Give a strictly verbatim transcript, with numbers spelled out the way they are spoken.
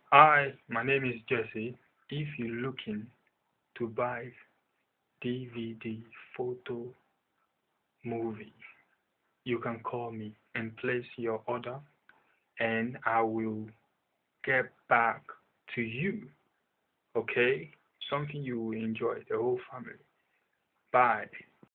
Hi, my name is Jesse. If you're looking to buy D V D, photo, movie, you can call me and place your order, and I will get back to you. Okay? Something you will enjoy, the whole family. Bye.